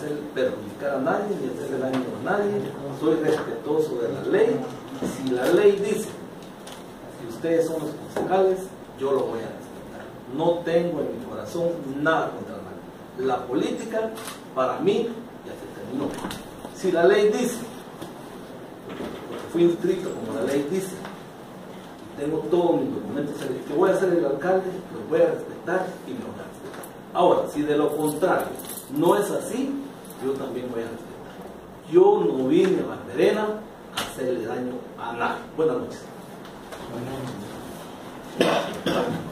perjudicar a nadie ni hacerle daño a nadie. Soy respetuoso de la ley. Si la ley dice que ustedes son los concejales, yo lo voy a respetar. No tengo en mi corazón nada contra nadie. La política, para mí, ya se terminó. Si la ley dice, porque fui inscrito como la ley dice, y tengo todos mis documentos que voy a ser el alcalde, los voy a respetar y me voy a respetar. Ahora, si de lo contrario no es así, yo también voy a respetar. Yo no vine a Barberena a hacerle daño a nadie. Buenas noches.